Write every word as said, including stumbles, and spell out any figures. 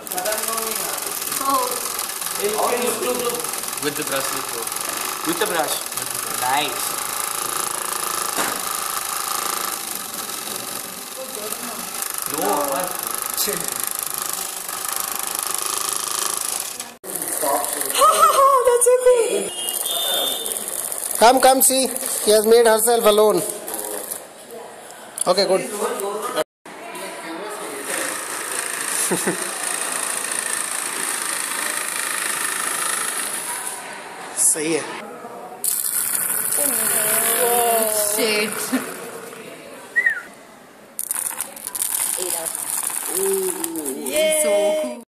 With the brush, with the with the brush. Nice. No, what? That's so cool. Come, come, see. She has made herself alone. Okay, good. सही है. Shit.